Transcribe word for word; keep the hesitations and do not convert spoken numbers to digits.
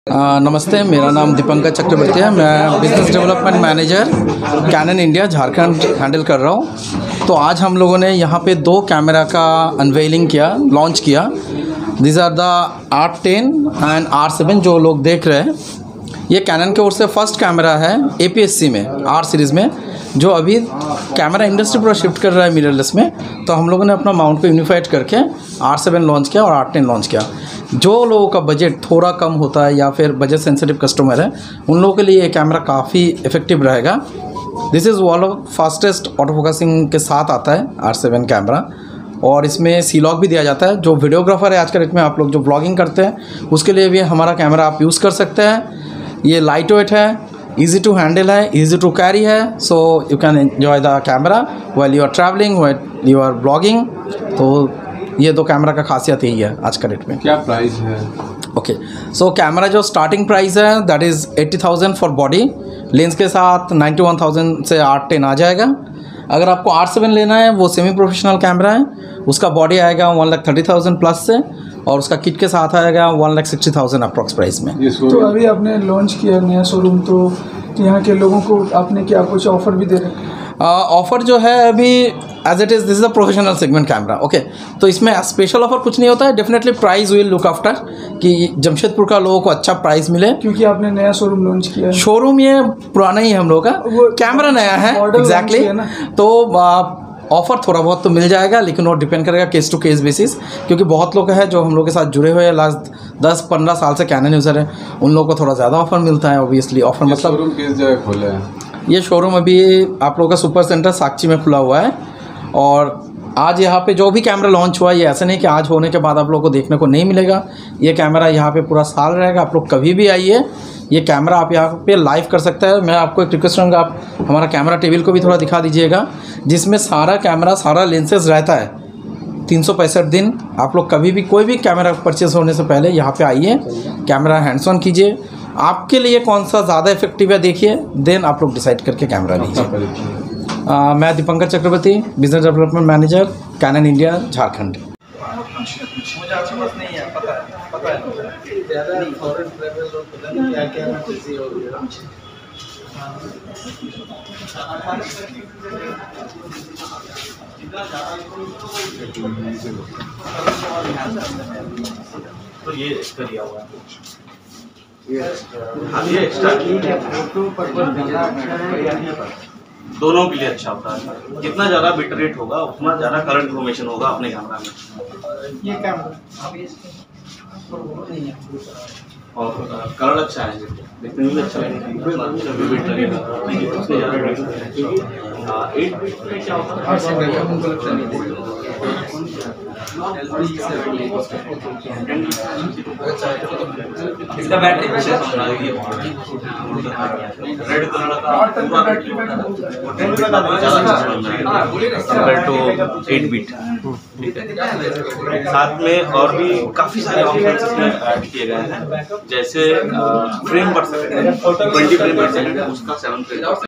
आ, नमस्ते, मेरा नाम दीपंकर चक्रवर्ती है। मैं business development manager Canon India Jharkhand handle कर रहा हूँ। तो आज हम लोगों ने यहाँ पे दो कैमरा का अनवेलिंग किया, लॉन्च किया। This are the R ten and R seven जो लोग देख रहे हैं। ये कैनन की ओर से फर्स्ट कैमरा है ए पी एस सी में, आर सीरीज़ में, जो अभी कैमरा इंडस्ट्री पूरा शिफ्ट कर रहा है मिररलेस में। तो हम लोगों ने अपना माउंट को यूनिफाइड करके आर सेवन लॉन्च किया और आर टेन लॉन्च किया। जो लोगों का बजट थोड़ा कम होता है या फिर बजट सेंसिटिव कस्टमर है, उन लोगों के लिए ये कैमरा काफ़ी इफ़ेक्टिव रहेगा। This is one of fastest auto focusing के साथ आता है आर सेवन कैमरा, और इसमें सी लॉक भी दिया जाता है। जो वीडियोग्राफर है आज के डेट में, आप लोग जो ब्लॉगिंग करते हैं, उसके लिए भी हमारा कैमरा आप यूज़ कर सकते हैं। ये लाइट वेट है, इजी टू हैंडल है, इजी टू कैरी है। So you can enjoy the camera while you are travelling, while you are blogging. तो ये दो कैमरा का खासियत यही है आज का डेट में। क्या प्राइस है? ओके, सो कैमरा जो स्टार्टिंग प्राइस है that is eighty thousand for body. Lens के साथ नाइन्टी वन थाउजेंड से आर टेन आ जाएगा। अगर आपको आर सेवन लेना है, वो सेमी प्रोफेशनल कैमरा है, उसका बॉडी आएगा one lakh thirty thousand plus से, और उसका किट के साथ आएगा one lakh sixty thousand approx price में। तो अभी आपने लॉन्च किया नया शोरूम, तो यहाँ के लोगों को आपने क्या कुछ ऑफर भी दे रहे हैं? ऑफ़र जो है अभी as it is, this is a professional segment camera. Okay, तो इसमें स्पेशल ऑफर कुछ नहीं होता है। Definitely price will look after कि जमशेदपुर का लोगों को अच्छा प्राइस मिले, क्योंकि आपने नया शोरूम लॉन्च किया है। शोरूम ये पुराना ही है हम लोग का, कैमरा नया है एग्जैक्टली। तो ऑफ़र थोड़ा बहुत तो मिल जाएगा, लेकिन वो डिपेंड करेगा केस टू केस बेसिस, क्योंकि बहुत लोग हैं जो हम लोग के साथ जुड़े हुए हैं, लास्ट दस पंद्रह साल से कैनन यूज़र है, उन लोगों को थोड़ा ज़्यादा ऑफर मिलता है। ऑब्वियसली ऑफर मतलब शोरूम किस जगह खोला है? ये शोरूम अभी आप लोगों का सुपर सेंटर साक्षी में खुला हुआ है। और आज यहाँ पे जो भी कैमरा लॉन्च हुआ है, ये ऐसा नहीं कि आज होने के बाद आप लोगों को देखने को नहीं मिलेगा। ये कैमरा यहाँ पे पूरा साल रहेगा। आप लोग कभी भी आइए, ये कैमरा आप यहाँ पे लाइव कर सकते हैं। मैं आपको एक रिक्वेस्ट करूँगा, आप हमारा कैमरा टेबल को भी थोड़ा दिखा दीजिएगा, जिसमें सारा कैमरा, सारा लेंसेज रहता है तीन सौ पैंसठ दिन। आप लोग कभी भी कोई भी कैमरा परचेस होने से पहले यहाँ पे आइए, कैमरा हैंड्स ऑन कीजिए, आपके लिए कौन सा ज़्यादा इफेक्टिव है देखिए, देन आप लोग डिसाइड करके कैमरा लीजिए। मैं Dipankar Chakraborty, business development manager, Canon India, Jharkhand. तो ये इसका दिया हुआ है, ये एक्स्ट्रा दोनों के लिए अच्छा होता है। जितना ज़्यादा बिट रेट होगा, उतना ज़्यादा करंट इन्फॉर्मेशन होगा अपने कैमरा में। ये कैमरा और कलर अच्छा है, देखने में भी अच्छा लगेगा, बिट लगेगा। उससे ज़्यादा एट बिट में क्या होता है, इसका बैटरी रेड कलर का टू एट बिट, ठीक है। साथ में और भी काफ़ी सारे ऑप्शंस इसमें ऐड किए गए हैं, जैसे फ्रेम पर सेकंड ट्वेंटी फ्रेम पर सेकंड, उसका सेवन फ्रेम